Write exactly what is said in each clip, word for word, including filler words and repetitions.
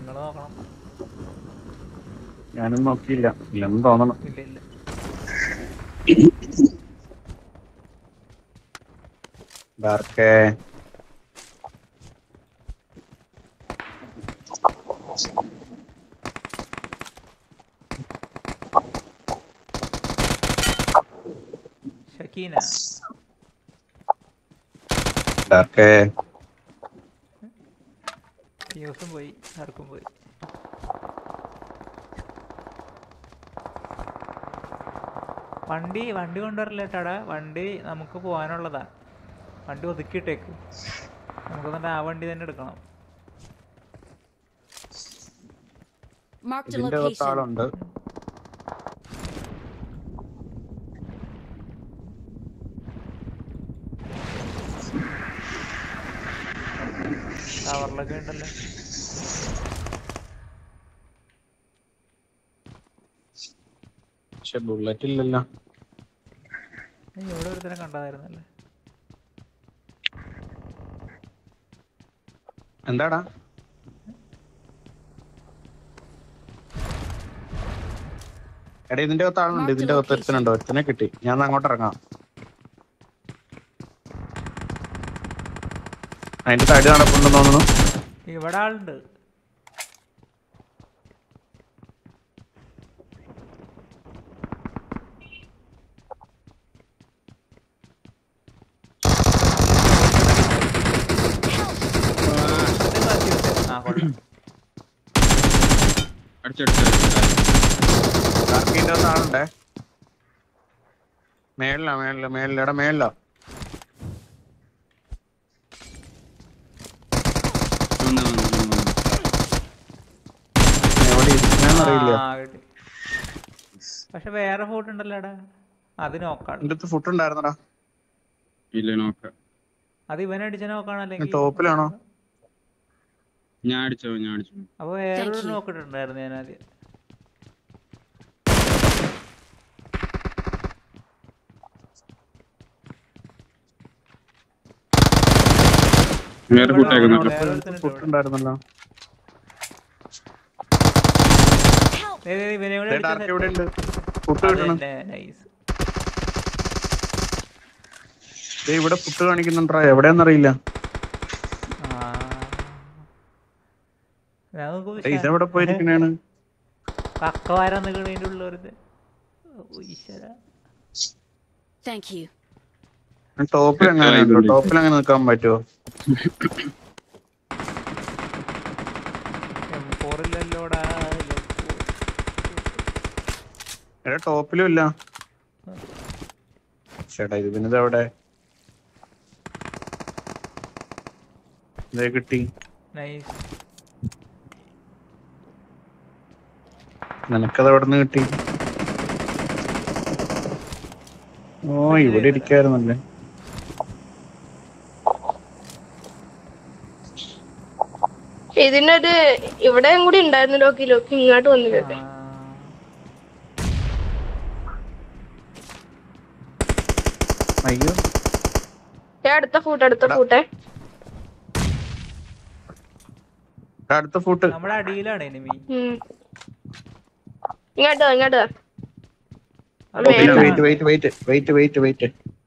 നിങ്ങൾ നോക്കണം. ഞാനും നോക്കിയില്ല, ഇല്ലെന്ന് തോന്നണം. ഇല്ല ഇല്ല. ഡാർക്കേ ഷക്കീന ഡാർക്കേ യൂസും പോയി, ആർക്കും പോയി. വണ്ടി വണ്ടി കൊണ്ടുവരില്ലേട്ടാടാ, വണ്ടി നമുക്ക് പോകാനുള്ളതാ. വണ്ടി ഒതുക്കിയിട്ടേക്ക്, നമുക്ക് തന്നെ ആ വണ്ടി തന്നെ എടുക്കണം. ഇതിന്റെ ആളുണ്ട്. ടവറിലൊക്കെ ഉണ്ടല്ലോ. പക്ഷെ ബുള്ളറ്റ് ഇല്ലല്ലോ. ഇവിടെ ഒരുത്തനെ കണ്ടതായിരുന്നല്ലേ. എന്താടാ എടാ, ഇതിന്റെ അകത്ത് ആളുണ്ട്. ഇതിന്റെ അകത്ത് ഒരുത്തനുണ്ട്. ഒരുത്തനെ കിട്ടി. ഞാൻ അങ്ങോട്ട് ഇറങ്ങാം. അതിന്റെ തടി നടപ്പുണ്ടെന്ന് തോന്നുന്നു. ഇവിടെ ആളുണ്ട്. ആളുണ്ടേ മേളിലാ മേളില മേളില എടാ മേളില പക്ഷെ വേറെ ഫുഡ് ഉണ്ടല്ലോ. അത് നോക്കാം. ഫുഡ് ഉണ്ടായിരുന്നടാ. അത് ഇവനടിച്ച നോക്കാണോ ടോപ്പിലാണോ? ഞാൻ അടിച്ചോ ഞാൻ അടിച്ചു. അപ്പൊ വേറൊരു നോക്കിട്ടുണ്ടായിരുന്നു ഞാൻ ആദ്യം. വേറെ ഫുട്ടുണ്ടായിരുന്നല്ലോ. ഇവിടെ ഫുഡ് കാണിക്കുന്നുണ്ടോ? എവിടെയാന്നറിയില്ല. ഇതെവിടെ പോയിരിക്കണേണ്? കക്കവാരാന്ന് കിണീൻ്റെ ഉള്ളവരുടെ ടോപ്പിൽ എങ്ങനെ ടോപ്പിൽ അങ്ങനെ നിൽക്കാൻ പറ്റുമോ? എടാ ടോപ്പിലും ഇല്ല. ചേട്ടാ ഇത് പിന്നെ ഇതെവിടെ കിട്ടി? നിനക്കത് എവിടെ നിന്ന് കിട്ടി? ഓ ഇവിടെ ഇരിക്കായിരുന്നല്ലേ. ഇതിനൊരു ഇവിടെയും കൂടി ഉണ്ടായിരുന്നു. ലോക്കി ലോക്കി ഇങ്ങോട്ട് വന്നിട്ടുണ്ട്. അയ്യോ അടുത്ത ഫൂട്ട് അടുത്ത ഫൂട്ടെ അടുത്ത ഫൂട്ട് നമ്മുടെ അടിയിലാണ് എനിമി. ഇങ്ങോട്ട് ഇങ്ങോട്ട് wait wait wait wait wait wait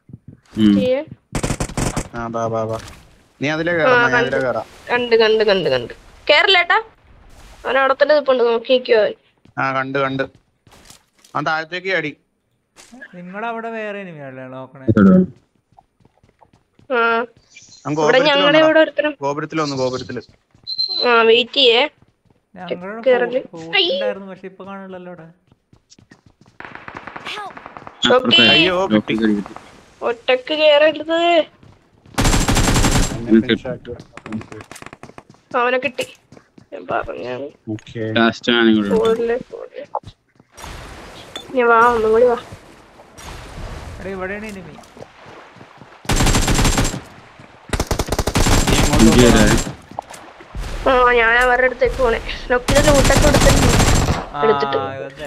ആ ബാ ബാ ബാ നീ അതിലേ കേറാം. ഞാൻ അതിലേ കേറാം. കണ്ട് കണ്ട് കണ്ട് കണ്ട് കേറില്ലേട്ടാ. അവൻ അവിടെ തന്നെ നിൽപ്പുണ്ട്. നോക്കിക്കോ. ആ കണ്ട് കണ്ട് അവൻ താഴത്തേക്ക് അടി. നിങ്ങളുടെ അവിടെ വേറെ എനിമിയാണല്ലേ നോക്കണേ? ഗോപുരത്തിൽ വന്നു. ഗോപുരത്തില് വെയിറ്റ് ചെയ്യേ. ഉണ്ടായിരുന്നു പക്ഷെ ഇപ്പൊ കാണില്ലല്ലോ അവിടെ. ഒറ്റക്ക് കേറരുത്. അവനെ കിട്ടി. ഞാൻ പറഞ്ഞു വാ ഒന്നും കൂടി വാ. ഇവിടെയാണ് എനിമി. ആ ഞാൻ അവരുടെ അടുത്തേക്ക് പോണേ. ലൊക്കിന്റെ ലൂട്ടൊക്കെ എടുത്തിട്ട്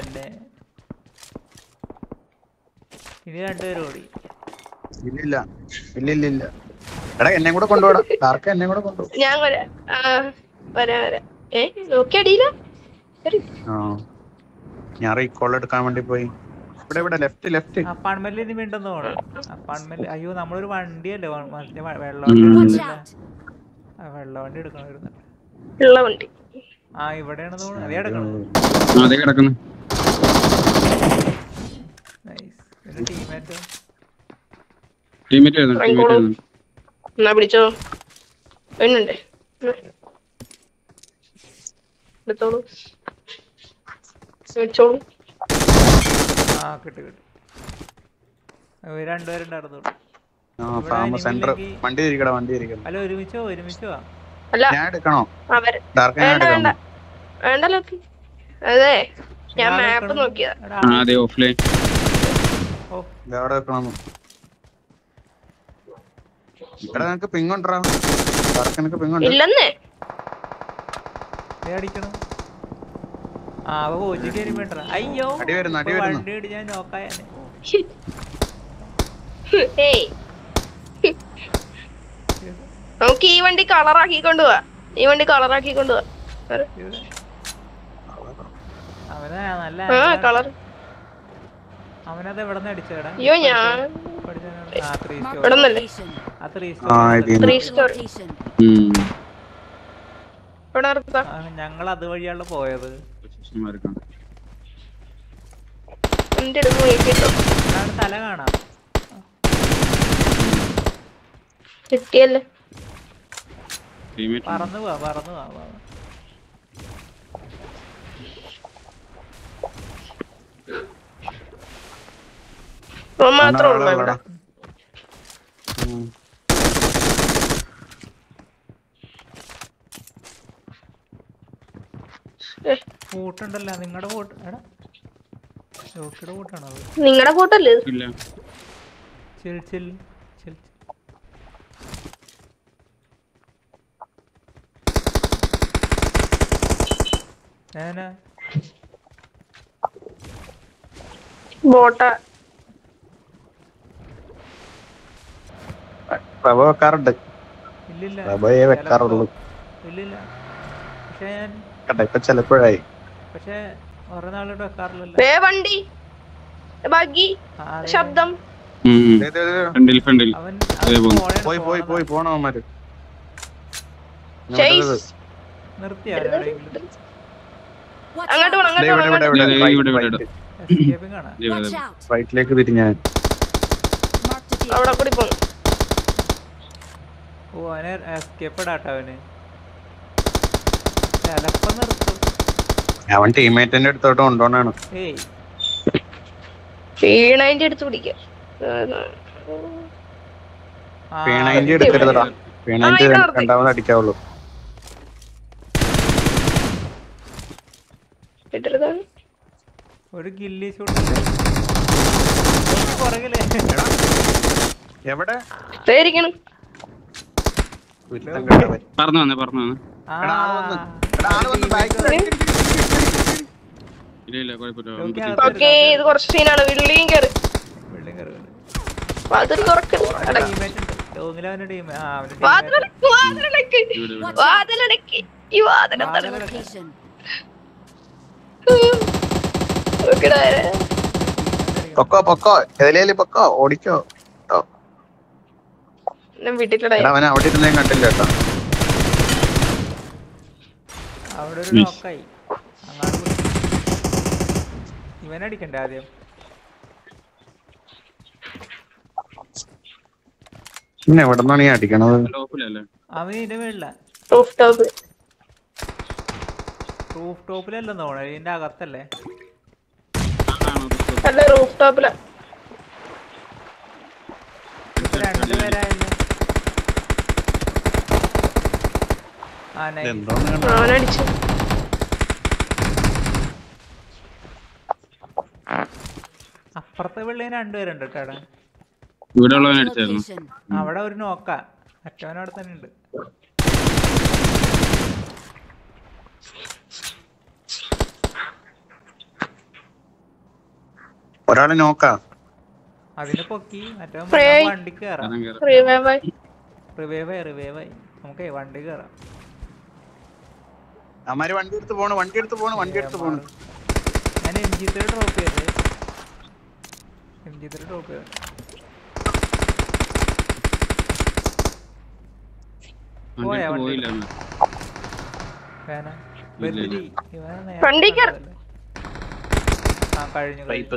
ഇനി രണ്ടുപേരും ഓടി. ഇല്ലില്ല ഇല്ലില്ല. എടാ എന്നെ കൂടെ കൊണ്ടുപോടാ. ഡാർക്ക് എന്നെ കൂടെ കൊണ്ടുപോകും. ഞാൻ വരാം. വരാം വരാം. ഏ നോക്കി അടിയില്ല. ആ ഞാൻ റീകോൾ എടുക്കാൻ വേണ്ടി പോയി. ഇവിടെ ഇവിടെ ലെഫ്റ്റ് ലെഫ്റ്റ്. അപ്പാർട്ട്മെന്റിൽ ഇനി വീണ്ടും തോന്നുന്നു. അപ്പാർട്ട്മെന്റ് അയ്യോ നമ്മളൊരു വണ്ടിയല്ലേ വ- മറ്റേ വ- വെള്ള വണ്ടി എടുത്തില്ല. ആ വെള്ള വണ്ടി എടുക്കണം വരുന്നുണ്ട്. ഉള്ള വണ്ടി. ആ ഇവിടെയാണ് തോന്നുന്നു. അതേ എടുക്കണം. ആ, അതേ കിടക്കുന്നു. നൈസ്. എന്റെ ടീമേറ്റ് ടീമേറ്റ് വരുന്നു ടീമേറ്റ് വരുന്നു. എന്നാ പിടിച്ചോ. വരുന്നുണ്ടേ. എടുത്തോളൂ. വെച്ചോളൂ. ആ കിട്ടി കിട്ടി. ഇവര് രണ്ടുപേരുണ്ടായിരുന്നു. ആ ഫാമ സെന്റർ. വണ്ടി ഇരിക്കട വണ്ടി ഇരിക്കണം. അല്ല ഒരുമിച്ചോ ഒരുമിച്ചോ അല്ല ഞാൻ എടുക്കണോ? അവര് ഡാർക്ക് ഞാൻ വേണ്ട വേണ്ട എടുക്കണം. വേണ്ടല്ലോ. അതെ ഞാൻ മാപ്പ് നോക്കിയതാ. എടാ, ആ അതെ ഓഫ്ലൈൻ. ഓ ഇതെവിടെ വെക്കണം? ഇവിടെ നിനക്ക് പിങ് ഉണ്ടോ? ഡാർക്ക് നിനക്ക് പിങ് ഉണ്ട്? ഇല്ലെന്നേ. ദേ അടിക്കണം. ആ അവ ഓജി കയറി വേണ്ട. അയ്യോ അടി വരുന്നു, അടി ഇപ്പൊ വരുന്നു. വണ്ടി ഇടി ഞാൻ നോക്കായനെ. ഏയ് നമുക്ക് ഈ വണ്ടി കളറാക്കി കൊണ്ടുപോവാ. ഈ വണ്ടി കളറാക്കി കൊണ്ടുപോവാ. അവനെ നല്ല ആ കളർ. അവനത് എവിടെ നിന്ന് അടിച്ചേടാ? അയ്യോ ഞാൻ ആ ത്രീ സ്റ്റോർ. ഇവിടെ നിന്നല്ലേ ആ ത്രീ ആ ഇത് ത്രീ സ്റ്റോർ ഉം ഇവിടെ നിർത്താം. ഞങ്ങൾ അതുവഴിയാണ് പോയത്. പൊസിഷന്മാർക്കാണ്. എന്റെ അടുത്ത് നോക്കിട്ടോ അതാണ് തല കാണാം. കിട്ടിയല്ലേ. ടീമേറ്റ് പറന്നു പോവാ പറന്നു പോവാ വാ. ഇപ്പൊ മാത്രമേ ഉള്ളൂ ഇവിടെ. ഉം. കൂട്ടുണ്ടല്ലോ നിങ്ങളുടെ കൂട്ട്. എടാ ജോക്കിയുടെ കൂട്ടാണോ അത്? നിങ്ങളുടെ കൂട്ടല്ലേ ഇത്? ഇല്ല. ചിൽ ചിൽ ചിൽ ഏനാ ബോട്ട റബ വെക്കാറുണ്ട്. ഇല്ലില്ല റബയെ വെക്കാറുള്ളൂ. ഇല്ലില്ല. പക്ഷെ ഞാൻ കണ്ട ഇപ്പൊ ചിലപ്പോഴായി. പക്ഷെ കുറെ നാളോട്ട് വെക്കാറില്ലല്ലോ. വേ വണ്ടി ബഗ്ഗി ആ, അതെ. ശബ്ദം. ഉം ഉം. ദേ, ദേ, ദേ. ഫ്രണ്ടിൽ ഫ്രണ്ടിൽ. അവൻ അതെ, അവൻ പോന്നു. പോണേ- പോയി പോയി പോണതാ. പോയി പോണവന്മാര്. ചേസ്. നിർത്തിയാ എവിടെയെങ്കിലും അങ്ങോട്ട് പോണം ദേ, അങ്ങോട്ട് ഇവിടെ ഇവിടെ പോണം. ദേ, ഇവിടെ ദേ, ഇവിടെ, ഇവിടെ, റൈറ്റ്, എസ്കേപ്പിംഗ് കാണാം. ദേ, ഇവിടെ, ദേ. റൈറ്റിലേക്ക് തിരിഞ്ഞാൻ. അവിടെ കൂടി പോണം. ഓ അവനെ എസ്കേപ്പ് ഇടാട്ടോ അവന്. ചിലപ്പോ നിർത്തും. അവൻ ടീമേറ്റിന്റെ അടുത്തോട്ട് കൊണ്ടുപോണാണ്. ഏയ് വീണതിന്റെ അടുത്ത് പിടിക്കാം. ആ, പീണൈന്റെ എടുക്കരുതടാ. പീണൈന്റെ ആ, ഇത് നിർത്തി. രണ്ടാമത് അടിക്കാവുള്ളൂ. ഇട്ടതാണ്. ഒരു ഗില്ലി ഷൂട്ട് പുറകില്. എവിടെ? ഇതായിരിക്കണം. ഒരുത്തൻ കേട്ടവൻ. പറഞ്ഞു വന്നേ പറഞ്ഞു വന്നേ. ആ, എടാ, ആള് വന്ന്. എടാ, ആള് വന്ന് back side. ഇല്ല ഇല്ല കുഴപ്പമില്ല. ഓക്കേ, നമുക്ക് അത് ഓക്കെ ഇത് കുറച്ച് സീനാണ്. വിള്ളിയും കയറി building കയറി വരും. വാതിൽ തുറക്കരുത്. അവന്റെ teammate ഉണ്ട്. ടോങ്ങില് അവന്റെ team. ആ, അവന്റെ teammate. വാതിലടക്ക് വാതിലടക്ക് ഇവിടെ ഇവിടെ. വാതിലടക്ക് ഈ വാതിൽ വാതിലടക്ക്. പൊക്കോ പൊക്കോ എതിലേല് പൊക്കോ ഓടിക്കോ. ട്ടോ. വീട്ടിലടാ. എടാ അവനെ അവിടെ ഇരുന്നേ കണ്ടില്ല കേട്ടോ. അവിടെ ഒരു Miss. നോക്കായി. അങ്ങാട് പോയി. ഇവനടിക്കണ്ടേ ആദ്യം? പിന്നെ എവിടെ നിന്നാണ് ഈ അടിക്കണത്? ഓഫിലല്ലേ? അവൻ ഇതിന്റെ മേളില. Roof top. റൂഫ് ടോപ്പിലല്ലെന്ന് തോന്നണേ. ഇതിന്റെ അകത്തല്ലേ? അല്ല റൂഫ് ടോപ്പില. ഇപ്പൊ രണ്ടുപേരായല്ലോ. ആ നൈസ്. എന്തോന്ന് കണ്ടോ? അവനടിച്ചു. അപ്പുറത്തെ വെള്ളിയിൽ രണ്ടുപേരുണ്ട് കേട്ടോ. ഇവിടെ ഉള്ളവൻ അടിച്ചായിരുന്നു. അവിടെ ഒരു നോക്ക. മറ്റവൻ അവിടെ തന്നെ ഉണ്ട്. ഒരാളെ നോക്കാ. അതിനെ പൊക്കി മറ്റവൻ Pray. വണ്ടി കയറാം. കാരണം കേറാം. റിവൈവ് ആയി. റിവൈവ് ആയി റിവൈവ് ആയി. നമുക്ക് വണ്ടി കയറാം. അമ്മാര് വണ്ടി എടുത്ത് പോണ് വണ്ടി എടുത്ത് പോണ് വണ്ടി എടുത്ത് പോണ്. ഞാൻ എം ജി ത്രീ ഡ്രോപ്പ് ചെയ്തേ. എം ജി ത്രീ ഡ്രോപ്പ് ചെയ്തേ. പോയാ വണ്ടി പോയില്ല വേന ബദലി ഇവനെ വണ്ടി കേറ്. ആ കഴിഞ്ഞു പൈപ്പ്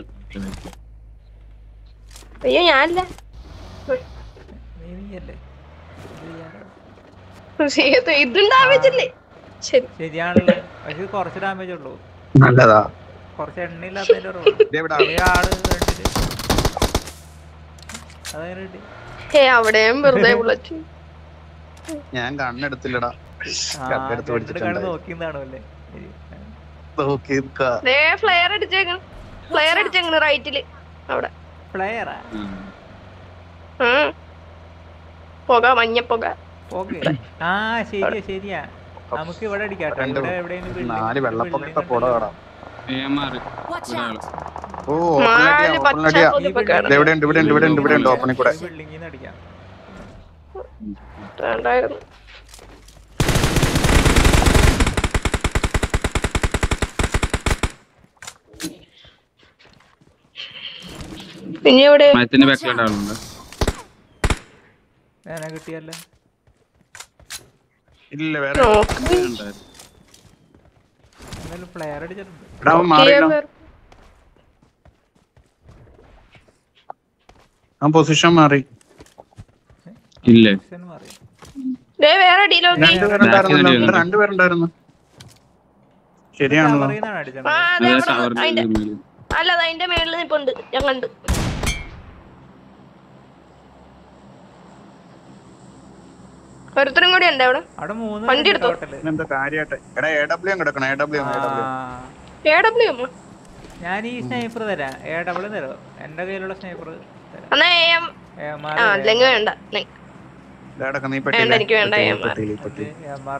അയ്യോ ഞാനല്ല നീ നീയല്ലേ ഇതുണ്ടാവില്ലേ. ശരി ശരിയാണല്ലേ. പക്ഷെ കുറച്ച് ഡാമേജ് ഉള്ളൂ. നല്ലതാ. കുറച്ച് എണ്ണയില്ലാത്തതിന്റെ ഇതെവിടാ? ആള് കണ്ടിട്ട് അതങ്ങനെ കിട്ടി. ഏ അവിടെയും വെറുതെ ബുള്ളറ്റ്. ഞാൻ കണ്ണെടുത്തില്ലടാ. കണ്ണെടുത്ത് കണ്ട് പിടിച്ചിട്ടുണ്ടായി. നോക്കിന്നാണല്ലേ. നോക്കി നിക്കാ. ദേ ഫ്ലെയർ അടിച്ചേക്കണ്. ഫ്ലെയർ അടിച്ചേക്കണ് റൈറ്റില് അവിടെ. പ്ലെയറാ ഉം. പുക മഞ്ഞപ്പുക. ഓക്കെ. ആ ശരിയാ ശരിയാ. നമുക്ക് ഇവിടെ അടിക്കാട്ടോ. രണ്ട് ഇവിടെ എവിടെയെങ്കിലും നാല് വെള്ളപ്പൊക്കത്തെ പുട കാണാം. ഓ നാല് പച്ച പുതുപ്പൊക്കെയാണ്. ഇവിടെ ഉണ്ട് ഇവിടെ ഉണ്ട് ഇവിടെ ഉണ്ട് ഇവിടെ ഉണ്ട് ഓപ്പണിൽ കൂടെ. ബിൽഡിങ്ങിൽ നിന്ന് അടിക്കാം. വേണ്ടായിരുന്നു. പിന്നെ ഇവിടെ മരത്തിന്റെ ബാക്കിലോട്ട് ആളുണ്ട്. വേന കിട്ടിയല്ലേ. ഇല്ല വേറെ നോക്ക്. എന്തായാലും പ്ലെയർ അടിച്ചിട്ടുണ്ട്. എടാ അവൻ മാറിയില്ല. ആ പൊസിഷൻ മാറി. ഇല്ല സെൻ മാറി. ദേ വേറെ ഡീലോക്കി. രണ്ടുപേരുണ്ടായിരുന്നല്ലോ. ഇവിടെ രണ്ടുപേരുണ്ടായിരുന്നു. ശരിയാണല്ലോ. പറയുന്നതാണ് അടിച്ചത്. ആ അതെ അതെ അവിടെ ടവറിന്റെ അതിന്റെ മേളിൽ. അല്ല അത് അതിന്റെ മേളിൽ നിപ്പുണ്ട്. ഞാൻ കണ്ട്. ഒരുത്തരും കൂടി ഉണ്ട് അവിടെ. അവിടെ മൂന്ന് വണ്ടി എടുത്തോ? ടോട്ടല്. എന്താ കാര്യായിട്ട് എടാ എ ഡബ്ല്യു കിടക്കണം. A W A W A W അമ്മ. ഞാൻ ഈ സ്നൈപ്പർ തരാം. എ ഡബിൾ തരോ? എന്റെ കയ്യിലുള്ള സ്നൈപ്പർ തരാം. എന്നാ എ എം. ആ അല്ലെങ്കിൽ വേണ്ട. നെ- കിടക്കുന്ന ഈ വേണ്ട, പെട്ടിയിലെ എനിക്ക് വേണ്ട, പെട്ടിയിൽ, ഞാൻ പെട്ടിയിൽ, പെട്ടിയിൽ.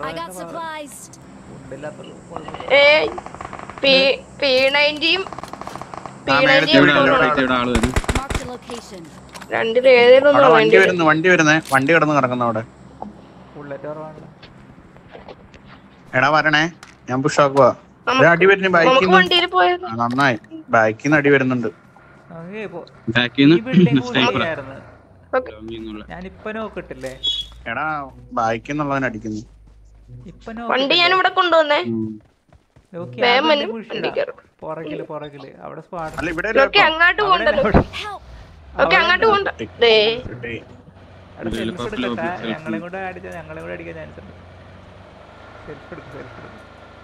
ഏയ് പി പി നയൻറ്റിയും പി ആ, മേളത്തിൽ നയൻറ്റിയും ഇവിടെ ഇവിടെ ആള് ഇവിടെ ഇവിടെ ആള് വരും. രണ്ടിലും ഏതേലും അവിടെ ഒന്ന് വണ്ടി വേണ്ടി വരുന്നു വണ്ടി വരുന്നേ വണ്ടി കിടന്ന് കിടക്കുന്ന അവിടെ. ബുള്ളറ്റ് കുറവാണല്ലോ. എടാ വരണേ ഞാൻ പുഷാക്കുവാ. നമുക്ക് അടി വരുന്നു ബൈക്കിൽ നമുക്ക് നിന്ന്. വണ്ടിയിൽ പോയത്. ആ, നന്നായി ബൈക്കിൽ നിന്ന് അടി വരുന്നുണ്ട്. നമുക്ക് പോ- ബാക്കിന്ന് ഈ ബിൽഡിംഗ് സ്നൈപ്പർ കൂടിയായിരുന്നു. ഞാനിപ്പോ നോക്കിട്ടില്ലേ. എടാ ബൈക്കിൽ നിന്നുള്ളവൻ അടിക്കുന്നു. ഇപ്പൊ വണ്ടി ഞാൻ ഇവിടെ കൊണ്ടുവന്നേ. നോക്കി വേഗം വന്നു, വണ്ടി കയറും. പുറകില് പുറകില് അവിടെ സ്പാട്. അല്ല ഇവിടെ ഓക്കെ അങ്ങോട്ട് പോണ്ടല്ലോ. ഓക്കെ അങ്ങോട്ട് പോണ്ട. ദേ സെൽഫ് എടുക്കട്ടാ. ഞങ്ങളെ കൂടെ അടിച്ച ഞങ്ങളെ കൂടെ അടിക്കാൻ ചാൻസ് ഉണ്ട്. സെൽഫ് എടുക്കും സെൽഫ് എടുക്കും.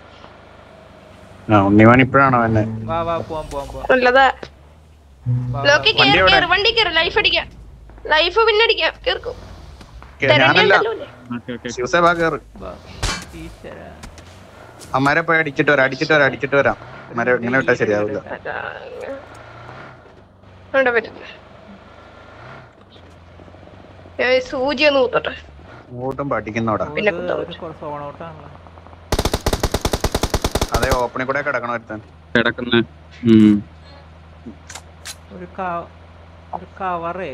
ആ ഉണ്ണിമാൻ ഇപ്പഴാണോ എന്നെ വാ വാ പോവാം പോവാം പോവാം. നല്ലതാ. വാ, ലോക്കി വാ, കേറി കേറി വണ്ടി കേറി. ലൈഫ് അടിക്കാം. ലൈഫ് പിന്നെ അടിക്കാം. കേർക്കും. ഞാനല്ല തെരഞ്ഞെടുത്തല്ലോ. ശിവസേബ കേറ്. വാ. ഈശ്വരാ. അമ്മാരെ പോയി അടിച്ചിട്ട് വരാം അടിച്ചിട്ട് വരാം അടിച്ചിട്ട് വരാം. അമ്മാരെ ഇങ്ങനെ വിട്ടാ ശരിയാവില്ല. അവിടെ പറ്റില്ല. സൂചി ഒന്ന് കൂത്തട്ടെ. അങ്ങോട്ടും പഠിക്കുന്നോടാ. പിന്നെ ഒരു- കുത്താം. ഒരു സോൺ ഔട്ടാണല്ലോ. അതെ ഓപ്പണിൽ കൂടെ കിടക്കണം ഒരുത്തൻ. കിടക്കുന്ന ഒരു ക- ഒരു കവറേ.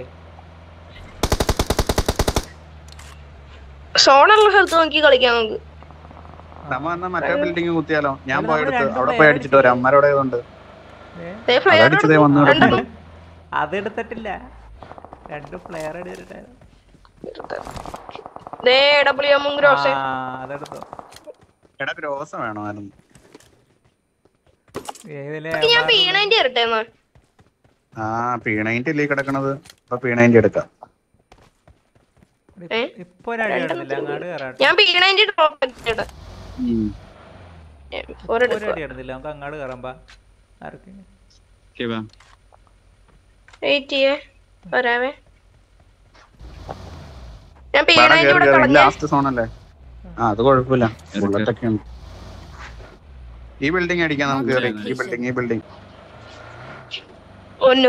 സോണുള്ള സ്ഥലത്ത് നോക്കി കളിക്കാം നമുക്ക്. നമ്മ എന്നാ മറ്റേ ബിൽഡിംഗ് കുത്തിയാലോ? ഞാൻ അല്ല, പോയെടുത്ത് നമ്മള് അവിടെ രണ്ടും പോയി അടിച്ചിട്ട് വരാം. അമ്മാരോടെ ഉണ്ട്. ഏ? ദേ ഫ്ലെയർ അതടിച്ചതേ വന്നു കിടക്കുന്നു. അതെടുത്തിട്ടില്ല. രണ്ട് പ്ലെയർ അടിച്ചിട്ടായിരുന്നു. ദേ ഡബ്ല്യു എമ്മും ഗ്രോസ്. ആ അതെടുത്തോ. എടാ ഗ്രോസ് വേണമായിരുന്നു. ഏതിലെ ഞാൻ പി നയൻറ്റി ഇരട്ടെ എന്നാ. ആ പീണൈൻ്റെ ഇല്ലേ കിടക്കണത്. അപ്പൊ പീണൈൻ്റെ എടുക്കാം. ഏ? ഇപ്പൊ ഒരു അടി നടന്നില്ല. അങ്ങാട് കയറാട്ടെ. ഞാൻ പി നയൻറ്റി ഡ്രോപ്പ് ആക്കിയിട്ട് ഒരു അടി നടന്നില്ല. നമുക്ക് അങ്ങാട് കയറാമ്പാ. ആർക്കെങ്കിലും വെയിറ്റ് ചെയ്യേ വരാവേ. ഞാൻ പി നയൻറ്റി ഇവിടെ കളഞ്ഞേ. ലാസ്റ്റ് സോൺ അല്ലേ? ആ അത് കുഴപ്പമില്ല. ബുള്ളറ്റ് ഒക്കെ ഉണ്ട്. ഈ ബിൽഡിംഗ് അടിക്കാൻ നമുക്ക് കയറി. ഈ ബിൽഡിംഗ് ഈ ബിൽഡിംഗ് ഒന്നു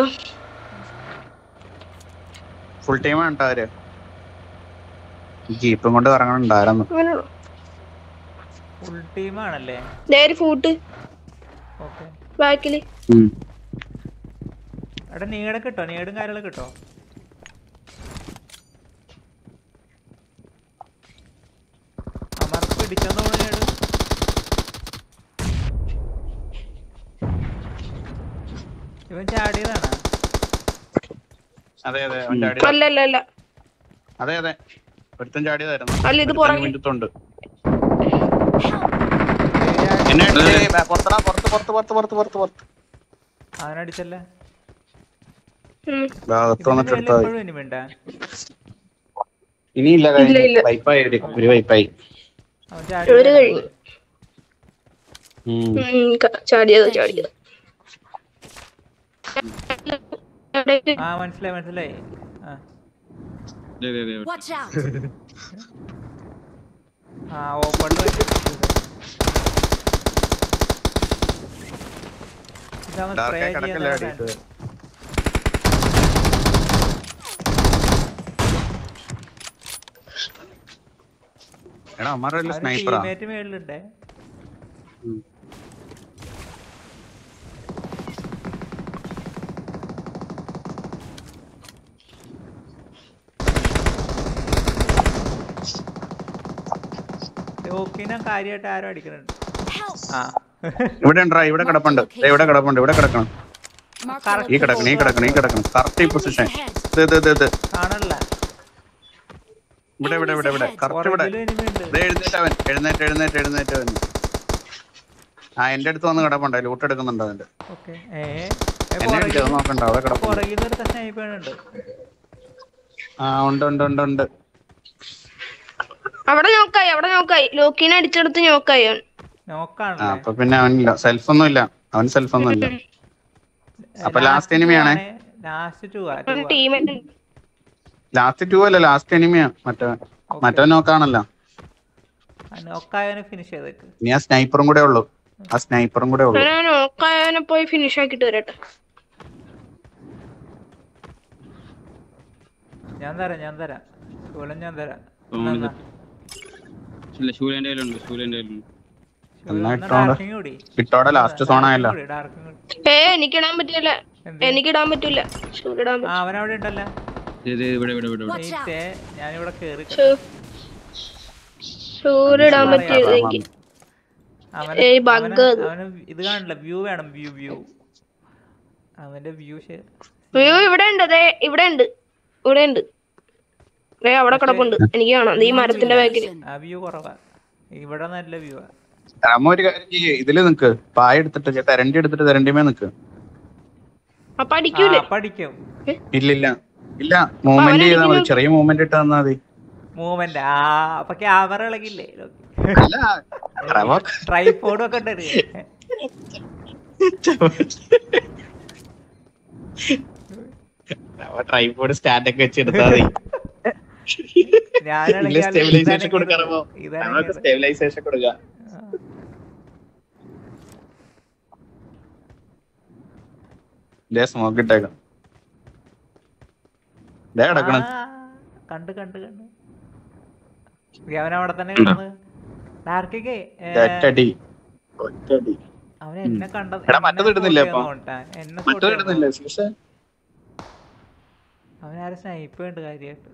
ഫുൾ ടൈം ആണ് അവര്. ജീപ്പും കൊണ്ട് ഇറങ്ങണുണ്ടായിരുന്നു. അങ്ങനെയുള്ളൂ. ഫുൾ ടീമാണല്ലേ. നേരെ ഫൂട്ട് ഓക്കെ. ബാക്കില്. അവിടെ നീടൊക്കെ കിട്ടോ? നീടും കാര്യങ്ങളൊക്കെ കിട്ടോ? അമർക്ക് പിടിച്ചെന്ന് തോന്നുന്നു. നീട് ഇവൻ ചാടിയതാണോ? അതെ അതെ അവൻ ചാടിയതാ. അല്ല അല്ല അല്ല അതെ അതെ ഒരുത്തൻ ചാടിയതായിരുന്നു. അല്ല ഇത് ഒരുത്തൻ പുറകിൽ മുറ്റത്തുണ്ട്. എന്നെ അടിച്ചേ. പുറത്തടാ, പുറത്ത് പുറത്ത് പുറത്ത് പുറത്ത് പുറത്ത് പുറത്ത് അവനടിച്ചല്ലേ? ഉം. ഭാഗത്ത് വന്നിട്ട് എടുത്താൽ മതി. എപ്പോഴും ഇനി വേണ്ട. ഇനിയില്ല, ഇല്ല, കഴിഞ്ഞു. ഇല്ല. വൈപ്പായി ഒരു ഒരു വൈപ്പായി. അവൻ ഒരു ചാടി കഴിഞ്ഞു. ഉം. ഉം, ക- ചാടിയത് ചാടിയത് ആ മനസ്സിലായി മനസ്സിലായി. ആ ദേ, ദേ, ദേ. Watch out! ആ ഓപ്പണിൽ ഇതവൻ ഡാർക്കായി സ്പ്രേ കിടക്കല്ലേ ചെയ്യാൻ അടിയിട്ട്. എടാ അമ്മാരുടെ സ്നൈപ്പറാ. ടീമേറ്റ് മേളിലുണ്ടേ. ഓക്കിനെ കാര്യമായിട്ട് ആരും അടിക്കുന്നുണ്ട്. Help! ആ ഇവിടെ ഉണ്ടാ, ഇവിടെ കിടപ്പുണ്ട്. ദേ ഇവിടെ കിടപ്പുണ്ട്, ഇവിടെ കിടക്കണം. Mark Correct. ഈ കിടക്കണം, ഈ കിടക്കണം, ഈ കിടക്കണം. കറക്റ്റ് ഈ പൊസിഷൻ. ഇത് ഇത് ഇത് ഇത് കാണല്ല. ഇവിടെ ഇവിടെ ഇവിടെ ഇവിടെ കറക്റ്റ് ഇവിടെ. പുറകിലും എനിമിയുണ്ട്. ദേ എഴുന്നേറ്റ് അവൻ, എഴുന്നേറ്റ് എഴുന്നേറ്റ് എഴുന്നേറ്റ് അവൻ. ആ എന്റെ അടുത്ത് വന്ന് കിടപ്പുണ്ട്, ലൂട്ട് എടുക്കുന്നുണ്ട് അവന്റെ. ഓക്കെ. ഏ എന്നെ അടിച്ചത് നോക്കണ്ട, അവിടെ കിടപ്പുണ്ട്. പുറകിൽ നിന്ന് ഒരു സ്നൈപ്പറുണ്ട്. ആ ഉണ്ട് ഉണ്ട് ഉണ്ട് ഉണ്ട്. അവിടെ നോക്കായി അവിടെ നോക്കായി ലോക്കിനെ അടിച്ചെടുത്ത് നോക്കായി അവൻ. ആ നോക്കാണല്ലേ? അപ്പൊ പിന്നെ അവനില്ല, സെൽഫ് ഒന്നും ഇല്ല. അവൻ സെൽഫ് ഒന്നും ഇല്ല. അപ്പൊ ലാസ്റ്റ് എനിമിയാണേ. ലാസ്റ്റ് ടു ആ അവൻ ടീമേറ്റ് ലാസ്റ്റ് ടു അല്ല, ലാസ്റ്റ് എനിമിയാ. മറ്റേ മറ്റവൻ നോക്കാണല്ലോ. നോക്കായവനെ ഫിനിഷ് ചെയ്തേക്ക്. ഇനി ആ സ്നൈപ്പറും കൂടെ ഉള്ളു. ആ സ്നൈപ്പറും കൂടെ ഉള്ളു. അവനെ നോക്കായവനെ പോയി ഫിനിഷ് ആക്കിട്ട് വരട്ടെ. ഞാൻ തരാം ഞാൻ തരാം ശൂലം ഞാൻ തരാം. ഫോണിൽ എന്നാ, ഇല്ല, ശൂലന്റെ കയ്യിലുണ്ട്, ശൂലന്റെ കയ്യിലുണ്ട്. ശൂലം എന്നാ എന്നാ ഇട്ടോണ്ട്. ഡാർക്കിങ് കൂടി. ഇട്ടോടെ ലാസ്റ്റ് സോൺ ആയല്ലോ. കൂടി, ഡാർക്കിങ് കൂടി. ഏ എനിക്കിടാൻ പറ്റില്ല എന്ത്? എനിക്കിടാൻ പറ്റൂല ഷൂരിടാൻ ആ പറ്റും. അവനവിടെ ഉണ്ടല്ലോ. ദേ, ദേ, ഇവിടെ ഇവിടെ ഇവിടെ ഇവിടെ. Watch out! വെയിറ്റ്, ഞാനിവിടെ കേറി. ഷൂരിടാൻ പറ്റിയത് എനിക്ക്. അവന് ഏയ് bug അവന് അത്. അവന് ഇത് കാണില്ല, വ്യൂ വേണം, വ്യൂ വ്യൂ അവന്റെ വ്യൂ. അയ്യോ ഇവിടെ ഉണ്ട് ദേ ഇവിടെ ഉണ്ട് ഇവിടെ ഉണ്ട് ദേ അവിടെ കിടപ്പുണ്ട് എനിക്ക് കാണാം. ദേ ഈ മരത്തിന്റെ ബാക്കിൽ. ആ വ്യൂ കുറവാ, ഇവിടെ നല്ല വ്യൂ ആ. അമ്മ ഒരു കാര്യം ചെയ്യ്, ഇതില് നിക്ക്. പായ എടുത്തിട്ട് തെരണ്ടി എടുത്തിട്ട് തെരണ്ടിമേ നിക്ക്. അപ്പൊ അടിക്കൂലേ? പഠിക്കും. ഇല്ല ഇല്ല ഇല്ല, മൂവ്മെന്റ് ചെയ്താൽ മതി. ചെറിയ മൂവ്മെന്റ് ഇട്ട് തന്നാ മതി. മൂവ്മെന്റ് ആ അപ്പൊ ക്യാമറ ഇളകില്ലേ? അല്ല ട്രൈപോഡ് ഒക്കെ ഉണ്ട്. ട്രൈപോഡ് സ്റ്റാൻഡ് ഒക്കെ വെച്ച് എടുത്താൽ മതി. സ്റ്റെബിലൈസേഷൻ കൊടുക്കാറോ? സ്റ്റെബിലൈസേഷൻ കൊടുക്കുക. സ്മോക്ക് ഇട്ടേക്കാം. കിടക്കണം. കണ്ട് കണ്ട് കണ്ട് അവൻ അവിടെ തന്നെ കിടന്ന്. ഡാർക്കിക്കേ ഒറ്റടി ഒറ്റടി. അവൻ എന്നെ കണ്ടത്. എടാ മറ്റത് ഇടുന്നില്ലേ അപ്പൊ? എന്നെ മറ്റത് ഇടുന്നില്ലേ? അവനാരും സ്നൈപ്പ് ഉണ്ട് കാര്യമായിട്ട്.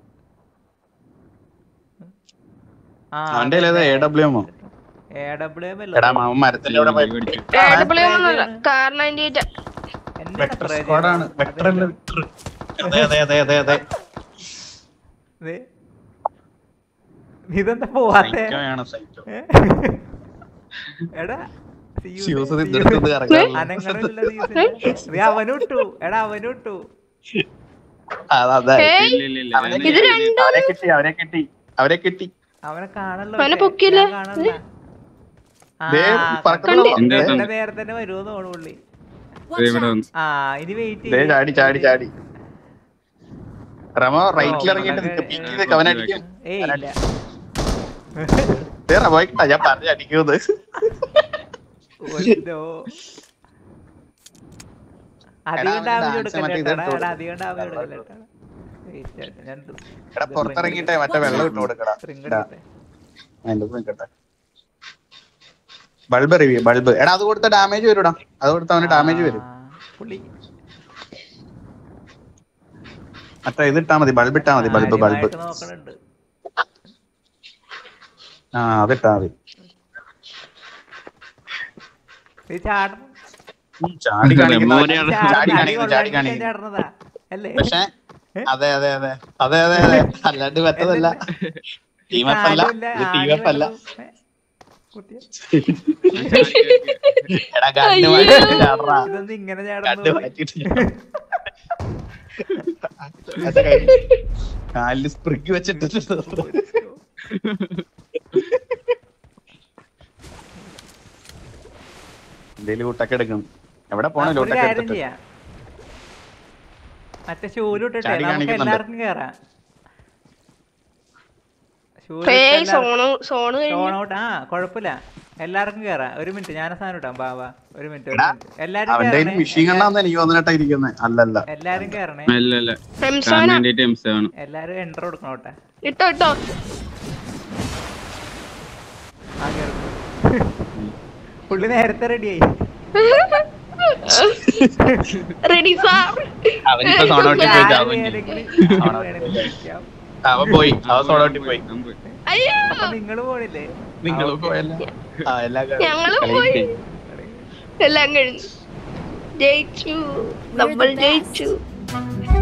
അവന്റെ എ ഡബ്ല്യു എമ്മോ? എ ഡബ്ല്യു എം എടാ മാമൻ മരത്തിന്റെ അവിടെ പോയി പിടിച്ചു. കാർ നയൻറ്റി എയ്റ്റ് വെക്ടർ സ്ക്വാഡാണ്. വെക്ടർ അല്ല വെക്ടർ. അതെ അതെ അതെ അതെ അതെ. ഇതെന്താ പോവാത്തെ? സൈക്കോയാണ് സൈക്കോ. എടാ ഫ്യൂസ് ഇതെടുത്തത് കറങ്ങാൻ. അനങ്ങളില്ല. അവനോട്ടു എടാ അവനോട്ടു. അതെ അതെ. ഇല്ല ഇല്ല ഇല്ല അവനെ ഇത് ഞാൻ- രണ്ടും അവരെ കിട്ടി അവരെ കിട്ടി അവരെ കിട്ടി. അവനെ കാണല്ലോ. അവനെ പൊക്കിയില്ല. ദേ പറക്കുന്നു. എന്റെ എന്റെ നേരെ തന്നെ വരുമെന്ന് തോന്നു പുള്ളി. ദേ ഇവിടെ വന്നു. ആ ഇനി വെയിറ്റ് ദേ ചാടി ചാടി ചാടി. റമോ റൈറ്റിൽ ഇറങ്ങിയിട്ട് നിക്ക്. പിക്ക് ചെയ്ത് അവനെ അടിക്കും. ഏയ് ഇല്ല. ദേ റമോയ്ക്ക് ഞാൻ പറഞ്ഞ് അടിക്കുന്നത്. ഒന്നോ. അധികം എടാ, ഡാമേജ് അവന് dance മറ്റേ ഇത് കൊടുക്കല്ലേട്ടാ. ഇട്ട് എടാ അധികം ഡാമേജ് കൊടുക്കല്ലേട്ടാ. ഞാൻ എടാ പുറത്തിറങ്ങിട്ടെ മറ്റേ വെള്ളം ഇട്ട് കൊടുക്കടാ. സ്പ്രിംഗ് എടുക്കട്ടെ. അതിന്റെ ഒപ്പം നിൽക്കട്ടെ. Bulb review bulb. എടാ അത് കൊടുത്ത ഡാമേജ് വരൂടാ. അത് കൊടുത്ത അവന് ഡാമേജ് വരും. ആ, പുള്ളി മറ്റേ ഇത് ഇട്ടാ മതി. ബൾബ് ഇട്ടാ മതി. Bulb bulb. കാര്യമായിട്ട് നോക്കണുണ്ട്. ആ അതിട്ടാ മതി. ഇത് ചാടും. ഉം, ചാടി കാണിക്കുന്ന മോനെയാണ്. ചാടി ചാടി കാണിക്കുന്നു ചാടി കൊള്ളാൻ കാണിക്കുന്നു ചാടുന്നതാ അല്ലേ? പക്ഷെ അതെ അതെ അതെ അതെ അതെ അതെ അല്ലാണ്ട് പറ്റതല്ല. ടീം അപ്പ് അല്ല, കാലുമില്ല, ഇത് ടീം ആണി അപ്പ് അല്ല. വല്ലതും, ഏ? കുട്ടിയെ, എടാ കണ്ണ് അയ്യോ. മാറ്റിട്ട് ചാടറാ. ഇതൊന്നും ഇങ്ങനെ കണ്ണ് ചാടുന്നത് മാറ്റിട്ട് അതെ, കഴിഞ്ഞു. കാലില് സ്പ്രിഗ് വെച്ചിട്ട് എന്തേലും ലൂട്ടൊക്കെ എടുക്കും. എവിടെ പോണ അപ്പൊ ഒരു ലൂട്ടൊക്കെ കാര്യം എടുത്തിട്ട് ചെയ്യാം, മറ്റേ ഷൂലിട്ടെ ചാടി നമുക്ക് കാണിക്കുന്നുണ്ട്. എല്ലാവർക്കും കേറാം. ഏയ് സോണ് സോണ് കഴിഞ്ഞു. ഷോണൗട്ട് ആ കുഴപ്പമില്ല, എല്ലാവർക്കും കേറാം. ഒരു മിനിറ്റ് ഞാൻ സാധനം ഇടാം. ബാബാ ഒരു മിനിറ്റ് ഒരു എടാ, മിനിറ്റ് എല്ലാരും അവന്റെ കേറണേ, മിഷീൻ കണ്ടാന്ന് എനിക്ക് തോന്നിട്ടാ ഇരിക്കുന്നത്. അല്ലല്ല, എല്ലാരും കേറണേ, അല്ല അല്ല റംസാന കാണാൻ വേണ്ടിട്ട് എം സെവൻ എല്ലാരും എൻട്രോ കൊടുക്കണോട്ടെ. ഇട്ടോ ഇട്ടോ ആ കേറും. പുള്ളി നേരത്തെ റെഡിയായി. Ready sir. അവനിപ്പോ സോണോട്ടി പോയി ചാവും. അവൻ പോയി, അവൻ സോണോട്ടി പോയി. അയ്യോ അപ്പൊ നിങ്ങള് പോണില്ലേ? നിങ്ങൾ പോയല്ല. ആ എല്ലാ ഞങ്ങള് പോയി. എല്ലാം കഴിഞ്ഞു. ജയിച്ചു, നമ്മൾ ജയിച്ചു.